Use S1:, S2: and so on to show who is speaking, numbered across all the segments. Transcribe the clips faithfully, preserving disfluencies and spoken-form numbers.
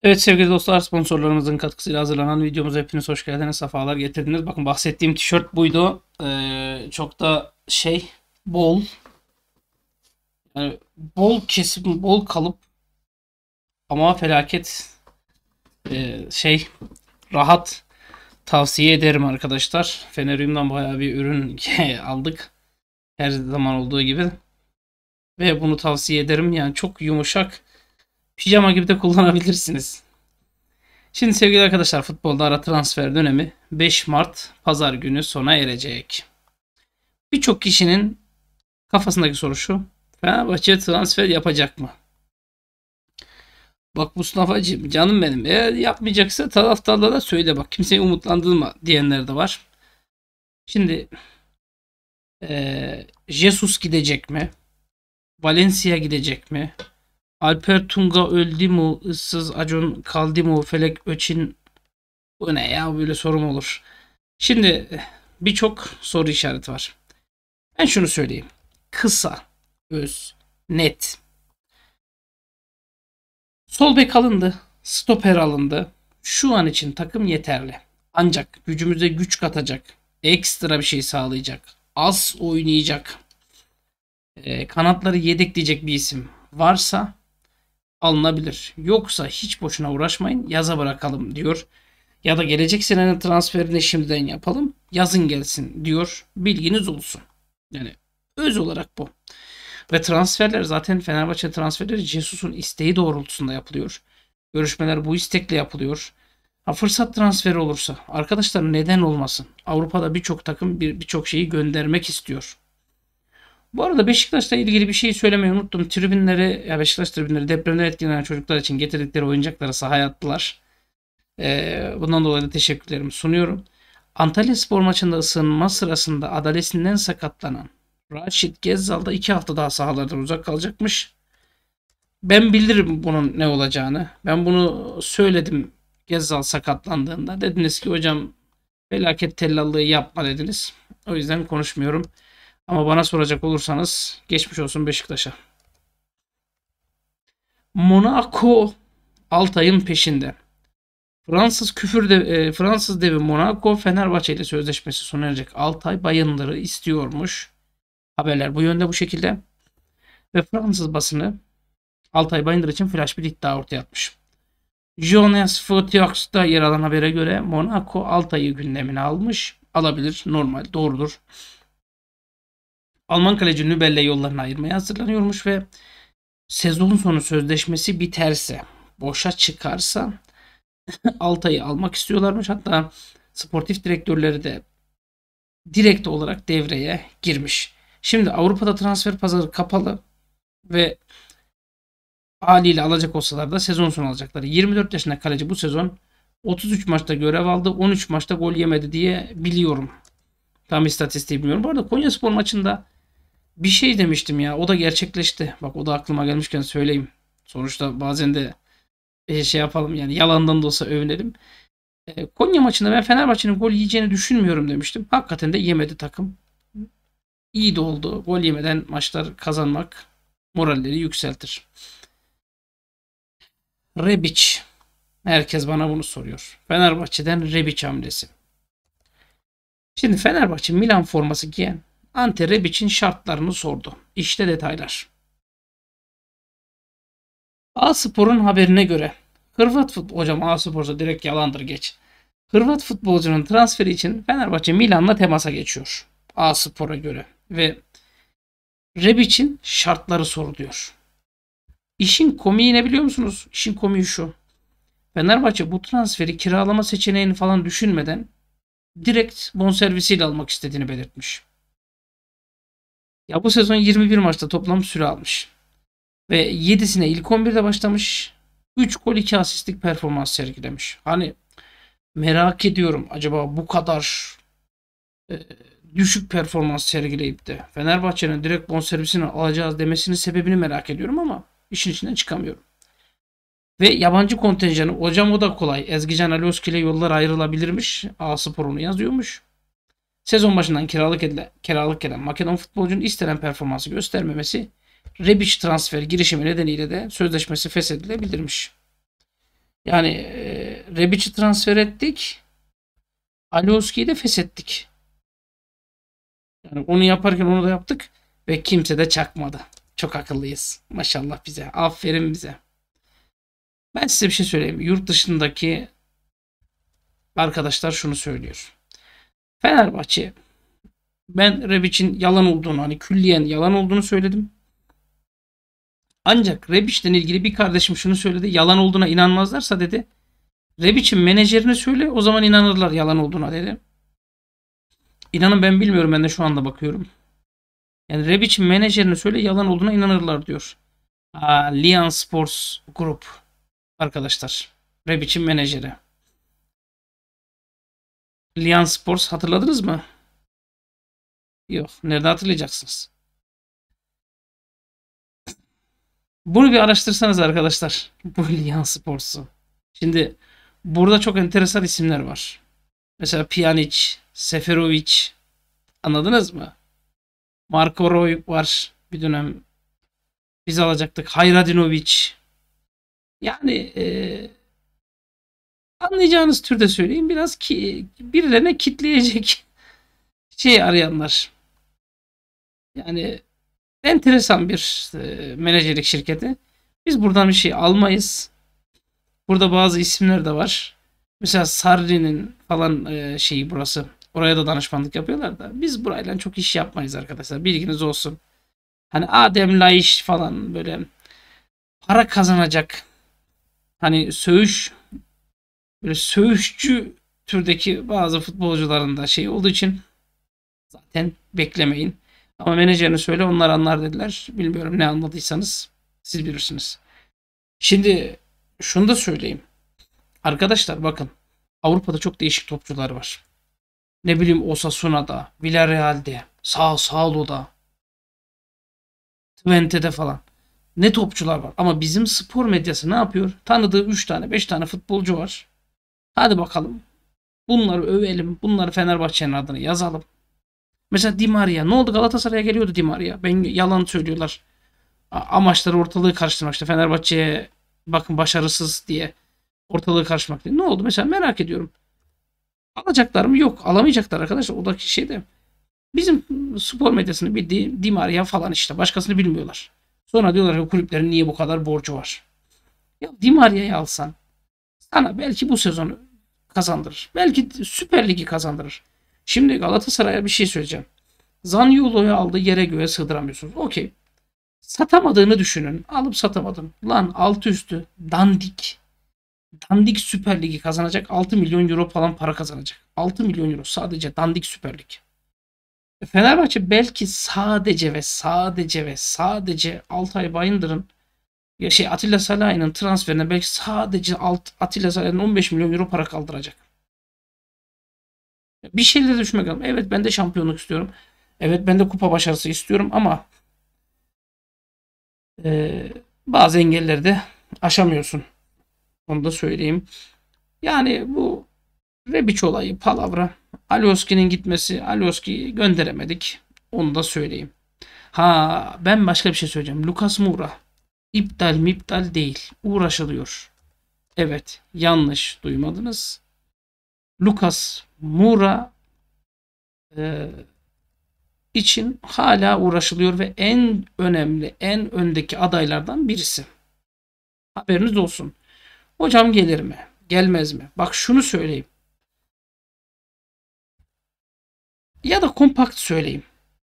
S1: Evet sevgili dostlar, sponsorlarımızın katkısıyla hazırlanan videomuza hepiniz hoş geldiniz, sefalar getirdiniz. Bakın bahsettiğim tişört buydu. Ee, çok da şey bol, yani bol kesim, bol kalıp ama felaket e, şey rahat, tavsiye ederim arkadaşlar. Feneryum'dan bayağı bir ürün aldık her zaman olduğu gibi ve bunu tavsiye ederim. Yani çok yumuşak, pijama gibi de kullanabilirsiniz. Şimdi sevgili arkadaşlar, futbolda ara transfer dönemi beş Mart Pazar günü sona erecek. Birçok kişinin kafasındaki soru şu: Fenerbahçe transfer yapacak mı? Bak Mustafa'cığım, canım benim, eğer yapmayacaksa taraftarlara da söyle, bak kimseyi umutlandırma diyenler de var. Şimdi ee, Jesus gidecek mi? Valencia gidecek mi? Alper Tunga öldü mü? Issız Acun kaldı mı? Felek Öçin, bu ne ya, böyle sorum olur. Şimdi birçok soru işareti var. Ben şunu söyleyeyim. Kısa, öz, net. Sol bek alındı. Stoper alındı. Şu an için takım yeterli. Ancak gücümüze güç katacak, ekstra bir şey sağlayacak, az oynayacak, e, kanatları yedekleyecek bir isim varsa alınabilir. Yoksa hiç boşuna uğraşmayın, yaza bırakalım diyor. Ya da gelecek senenin transferini şimdiden yapalım, yazın gelsin diyor. Bilginiz olsun. Yani öz olarak bu. Ve transferler, zaten Fenerbahçe transferleri Jesus'un isteği doğrultusunda yapılıyor. Görüşmeler bu istekle yapılıyor. Ha, fırsat transferi olursa arkadaşlar, neden olmasın? Avrupa'da birçok takım bir birçok şeyi göndermek istiyor. Bu arada Beşiktaş'la ilgili bir şey söylemeyi unuttum. Tribünleri, ya Beşiktaş tribünleri depremden etkilenen çocuklar için getirdikleri oyuncakları sahaya attılar. Ee, bundan dolayı da teşekkürlerimi sunuyorum. Antalyaspor maçında ısınma sırasında adalesinden sakatlanan Raşit Gezzal da iki hafta daha sahalardan uzak kalacakmış. Ben bilirim bunun ne olacağını. Ben bunu söyledim Gezzal sakatlandığında. Dediniz ki hocam felaket tellallığı yapma dediniz. O yüzden konuşmuyorum. Ama bana soracak olursanız geçmiş olsun Beşiktaş'a. Monaco Altay'ın peşinde. Fransız küfür de, e, Fransız devi Monaco Fenerbahçe ile sözleşmesi sona erecek Altay Bayındır'ı istiyormuş. Haberler bu yönde, bu şekilde. Ve Fransız basını Altay Bayındır için flash bir iddia ortaya atmış. Jonas Fotiaks'ta yer alan habere göre Monaco Altay'ı gündemine almış. Alabilir, normal, doğrudur. Alman kaleci Nübel'le yollarını ayırmaya hazırlanıyormuş ve sezon sonu sözleşmesi biterse, boşa çıkarsa Altay'ı almak istiyorlarmış. Hatta sportif direktörleri de direkt olarak devreye girmiş. Şimdi Avrupa'da transfer pazarı kapalı ve haliyle alacak olsalar da sezon sonu alacaklar. yirmi dört yaşında kaleci bu sezon otuz üç maçta görev aldı. on üç maçta gol yemedi diye biliyorum. Tam istatistiği bilmiyorum. Bu arada Konyaspor maçında bir şey demiştim ya. O da gerçekleşti. Bak, o da aklıma gelmişken söyleyeyim. Sonuçta bazen de e, şey yapalım, yani yalandan da olsa övünelim. E, Konya maçında ben Fenerbahçe'nin gol yiyeceğini düşünmüyorum demiştim. Hakikaten de yemedi takım. İyi de oldu. Gol yemeden maçlar kazanmak moralleri yükseltir. Rebic. Herkes bana bunu soruyor. Fenerbahçe'den Rebic hamlesi. Şimdi Fenerbahçe Milan forması giyen Ante Rebic'in şartlarını sordu. İşte detaylar. A-Spor'un haberine göre Hırvat futbol hocam A-Spor'sa direkt yalandır, geç. Hırvat futbolcunun transferi için Fenerbahçe Milan'la temasa geçiyor. A-Spor'a göre ve Rebic'in şartları soruluyor. İşin komiği ne biliyor musunuz? İşin komiği şu: Fenerbahçe bu transferi kiralama seçeneğini falan düşünmeden direkt bonservisiyle almak istediğini belirtmiş. Ya bu sezon yirmi bir maçta toplam süre almış. Ve yedisine ilk on birde başlamış. üç gol iki asistlik performans sergilemiş. Hani merak ediyorum, acaba bu kadar e, düşük performans sergileyip de Fenerbahçe'nin direkt bonservisini alacağız demesinin sebebini merak ediyorum ama işin içinden çıkamıyorum. Ve yabancı kontenjanı, hocam o da kolay, Ezgican Alioski ile yollar ayrılabilirmiş. A-Spor onu yazıyormuş. Sezon başından kiralık edilen, kiralık gelen Makedon futbolcunun istenen performansı göstermemesi Rebic transfer girişimi nedeniyle de sözleşmesi feshedilebilirmiş. Yani e, Rebic'i transfer ettik. Alioski'yi de feshettik. Yani onu yaparken onu da yaptık. Ve kimse de çakmadı. Çok akıllıyız. Maşallah bize. Aferin bize. Ben size bir şey söyleyeyim. Yurt dışındaki arkadaşlar şunu söylüyor. Fenerbahçe, ben Rebic'in yalan olduğunu, hani külliyen yalan olduğunu söyledim. Ancak Rebic'le ilgili bir kardeşim şunu söyledi. Yalan olduğuna inanmazlarsa dedi. Rebic'in menajerine söyle, o zaman inanırlar yalan olduğuna dedi. İnanın ben bilmiyorum, ben de şu anda bakıyorum. Yani Rebic'in menajerine söyle, yalan olduğuna inanırlar diyor. Aa, Lian Sports Group arkadaşlar. Rebic'in menajeri. Lian Sports hatırladınız mı? Yok. Nerede hatırlayacaksınız? Bunu bir araştırsanız arkadaşlar. Bu Lian Sports'u. Şimdi burada çok enteresan isimler var. Mesela Pjanic, Seferovic, anladınız mı? Marko Roy var bir dönem. Biz alacaktık. Hayradinovic. Yani e, anlayacağınız türde söyleyeyim. Biraz ki birilerine kitleyecek şey arayanlar. Yani enteresan bir e, menajerlik şirketi. Biz buradan bir şey almayız. Burada bazı isimler de var. Mesela Sarri'nin falan e, şeyi burası. Oraya da danışmanlık yapıyorlar da. Biz burayla çok iş yapmayız arkadaşlar. Bilginiz olsun. Hani Adem Laiş falan böyle para kazanacak. Hani söğüş, böyle söğüşçü türdeki bazı futbolcuların da şey olduğu için zaten beklemeyin. Ama menajerini söyle, onlar anlar dediler. Bilmiyorum, ne anladıysanız siz bilirsiniz. Şimdi şunu da söyleyeyim. Arkadaşlar bakın. Avrupa'da çok değişik topçular var. Ne bileyim, Osasuna'da, Villarreal'de, Sao Paulo'da, Twente'de falan. Ne topçular var. Ama bizim spor medyası ne yapıyor? Tanıdığı üç tane beş tane futbolcu var. Hadi bakalım. Bunları övelim. Bunları Fenerbahçe'nin adını yazalım. Mesela Di Maria. Ne oldu? Galatasaray'a geliyordu Di Maria. Ben yalan söylüyorlar. Amaçları ortalığı karıştırmak, işte Fenerbahçe'ye bakın başarısız diye ortalığı karıştırmak diye. Ne oldu? Mesela merak ediyorum. Alacaklar mı? Yok. Alamayacaklar arkadaşlar. O da şey de. Bizim spor medyasını bildiği Di Maria falan işte. Başkasını bilmiyorlar. Sonra diyorlar ki kulüplerin niye bu kadar borcu var? Ya Di Maria'yı alsan sana belki bu sezonu kazandırır. Belki Süper Lig'i kazandırır. Şimdi Galatasaray'a bir şey söyleyeceğim. Zaniolo'yu aldı, yere göğe sığdıramıyorsunuz. Okey. Satamadığını düşünün. Alıp satamadım. Lan altı üstü dandik. Dandik Süper Lig'i kazanacak. altı milyon euro falan para kazanacak. altı milyon euro sadece dandik Süper Lig. Fenerbahçe belki sadece ve sadece ve sadece Altay Bayındır'ın, ya şey Atilla Salahin'in transferine belki sadece Alt, Atilla Salahin'in on beş milyon euro para kaldıracak. Bir şeyleri düşünmek lazım. Evet, ben de şampiyonluk istiyorum. Evet, ben de kupa başarısı istiyorum ama e, bazı engelleri de aşamıyorsun. Onu da söyleyeyim. Yani bu Rebic olayı palavra. Alioski'nin gitmesi. Alioski'yi gönderemedik. Onu da söyleyeyim. Ha, ben başka bir şey söyleyeceğim. Lucas Moura. İptal mi iptal değil. Uğraşılıyor. Evet, yanlış duymadınız. Lucas Moura e, için hala uğraşılıyor ve en önemli, en öndeki adaylardan birisi. Haberiniz olsun. Hocam gelir mi? Gelmez mi? Bak şunu söyleyeyim. Ya da kompakt söyleyeyim.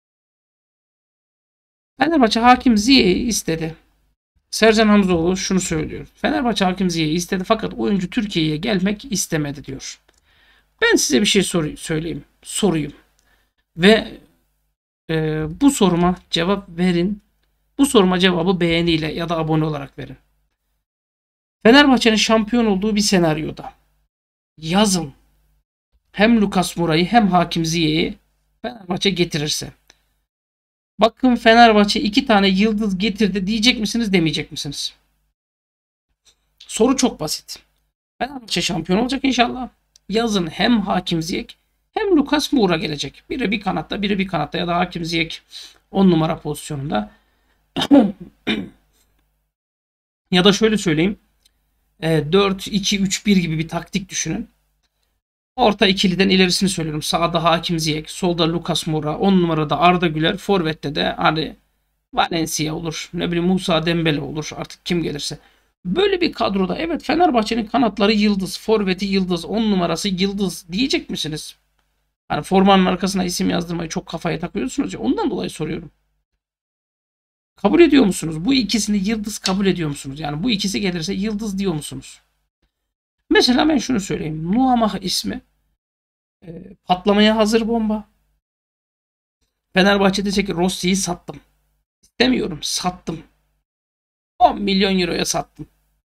S1: Fenerbahçe Hakim Ziyech'i istedi. Sercan Hamzoğlu şunu söylüyor. Fenerbahçe Hakim Ziyech'i istedi fakat oyuncu Türkiye'ye gelmek istemedi diyor. Ben size bir şey sor söyleyeyim. Soruyum. Ve e, bu soruma cevap verin. Bu soruma cevabı beğeniyle ya da abone olarak verin. Fenerbahçe'nin şampiyon olduğu bir senaryoda yazın hem Lucas Moura'yı hem Hakim Ziyech'i Fenerbahçe getirirse, bakın Fenerbahçe iki tane yıldız getirdi diyecek misiniz, demeyecek misiniz? Soru çok basit. Fenerbahçe şampiyon olacak inşallah. Yazın hem Hakim Ziyech hem Lucas Moura gelecek. Biri bir kanatta, biri bir kanatta ya da Hakim Ziyech on numara pozisyonunda. Ya da şöyle söyleyeyim. E, dört iki üç bir gibi bir taktik düşünün. Orta ikiliden ilerisini söylüyorum. Sağda Hakim Ziyech, solda Lucas Moura, on numarada Arda Güler, forvette de hani Valencia olur. Ne bileyim Musa Dembele olur. Artık kim gelirse. Böyle bir kadroda evet Fenerbahçe'nin kanatları yıldız, forveti yıldız, on numarası yıldız diyecek misiniz? Hani formanın arkasına isim yazdırmayı çok kafaya takıyorsunuz ya ondan dolayı soruyorum. Kabul ediyor musunuz? Bu ikisini yıldız kabul ediyor musunuz? Yani bu ikisi gelirse yıldız diyor musunuz? Mesela ben şunu söyleyeyim. Nuamah ismi e, patlamaya hazır bomba. Fenerbahçe diyecek ki Rossi'yi sattım. Demiyorum sattım. on milyon euroya sattım.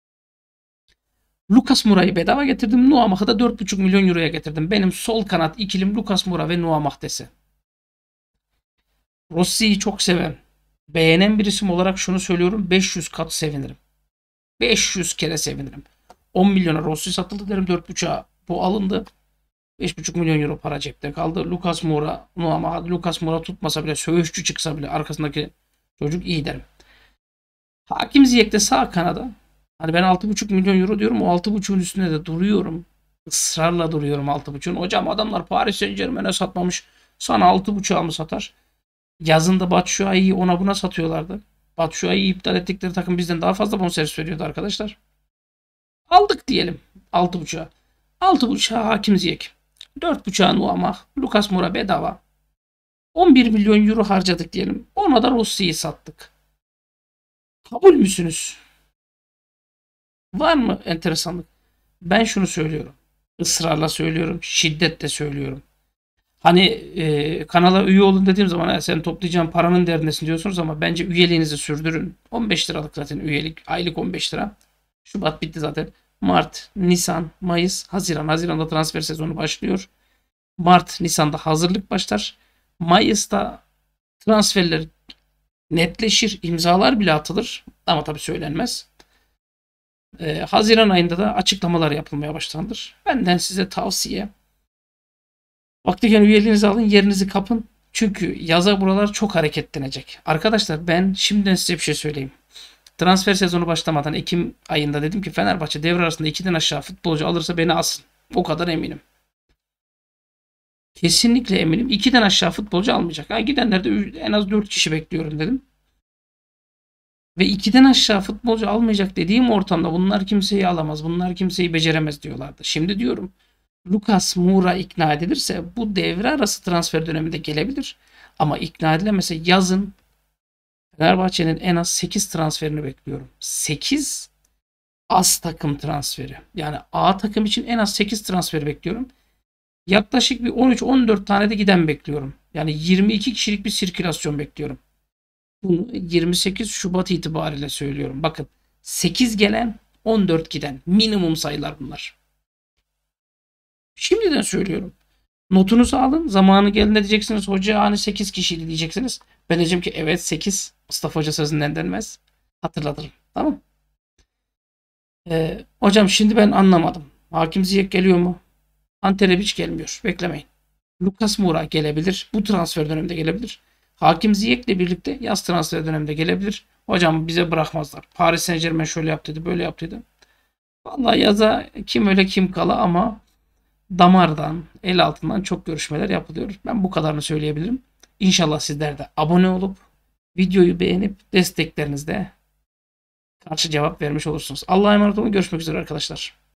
S1: Lucas Moura'yı bedava getirdim. Nuamah'ı da dört buçuk milyon euroya getirdim. Benim sol kanat ikilim Lucas Moura ve Nuamah dese. Rossi'yi çok seven, beğenen bir isim olarak şunu söylüyorum. beş yüz kat sevinirim. beş yüz kere sevinirim. on milyona Rossi satıldı derim. dört buçuğa bu alındı. beş buçuk milyon euro para cepte kaldı. Lucas Moura, Nuamah, Lucas Moura tutmasa bile, söğüşçü çıksa bile arkasındaki çocuk iyi derim. Hakim Ziyech de sağ kanada. Hani ben altı buçuk milyon euro diyorum. O altı buçuğun üstünde de duruyorum. Israrla duruyorum altı buçuğun. Hocam adamlar Paris Saint-Germain'e satmamış. Sana altı buçuğa mı satar? Yazında Batshuayi'yi ona buna satıyorlardı. Batshuayi'yi iptal ettikleri takım bizden daha fazla bonservis veriyordu arkadaşlar. Aldık diyelim altı buçuğa. altı buçuğa Hakim Ziyech. dört buçuğa Nuamah. Lucas Moura bedava. on bir milyon euro harcadık diyelim. Ona da Rossi'yi sattık. Kabul müsünüz? Var mı enteresanlık? Ben şunu söylüyorum. Israrla söylüyorum. Şiddetle söylüyorum. Hani e, kanala üye olun dediğim zaman sen toplayacağın paranın derdindesin diyorsunuz ama bence üyeliğinizi sürdürün. on beş liralık zaten üyelik. Aylık on beş lira. Şubat bitti zaten. Mart, Nisan, Mayıs, Haziran. Haziran'da transfer sezonu başlıyor. Mart, Nisan'da hazırlık başlar. Mayıs'ta transferler netleşir. İmzalar bile atılır. Ama tabii söylenmez. Ee, Haziran ayında da açıklamalar yapılmaya başlanır. Benden size tavsiye. Vaktiken üyeliğinizi alın, yerinizi kapın. Çünkü yaza buralar çok hareketlenecek. Arkadaşlar ben şimdiden size bir şey söyleyeyim. Transfer sezonu başlamadan Ekim ayında dedim ki Fenerbahçe devre arasında ikiden aşağı futbolcu alırsa beni alsın. O kadar eminim. Kesinlikle eminim. ikiden aşağı futbolcu almayacak. Ha, gidenlerde en az dört kişi bekliyorum dedim. Ve ikiden aşağı futbolcu almayacak dediğim ortamda bunlar kimseyi alamaz. Bunlar kimseyi beceremez diyorlardı. Şimdi diyorum Lucas Moura ikna edilirse bu devre arası transfer döneminde gelebilir. Ama ikna edilemese yazın Fenerbahçe'nin en az sekiz transferini bekliyorum. sekiz az takım transferi. Yani A takım için en az sekiz transferi bekliyorum. Yaklaşık bir on üç on dört tane de giden bekliyorum. Yani yirmi iki kişilik bir sirkülasyon bekliyorum. Bunu yirmi sekiz Şubat itibariyle söylüyorum. Bakın sekiz gelen on dört giden minimum sayılar bunlar. Şimdiden söylüyorum. Notunuzu alın. Zamanı geldiğinde diyeceksiniz hoca hani sekiz kişiydi diyeceksiniz. Ben diyeceğim ki evet sekiz. Mustafa Hoca sözünden denmez. Hatırlatırım. Tamam. Ee, hocam şimdi ben anlamadım. Hakim Ziyech geliyor mu? Ante hiç gelmiyor. Beklemeyin. Lucas Moura gelebilir. Bu transfer döneminde gelebilir. Hakim Ziyech'le birlikte yaz transfer döneminde gelebilir. Hocam bize bırakmazlar. Paris Saint-Germain şöyle yaptıydı, böyle yaptıydı. Vallahi yaza kim öyle kim kala ama damardan, el altından çok görüşmeler yapılıyor. Ben bu kadarını söyleyebilirim. İnşallah sizler de abone olup videoyu beğenip desteklerinizle karşı cevap vermiş olursunuz. Allah'a emanet olun. Görüşmek üzere arkadaşlar.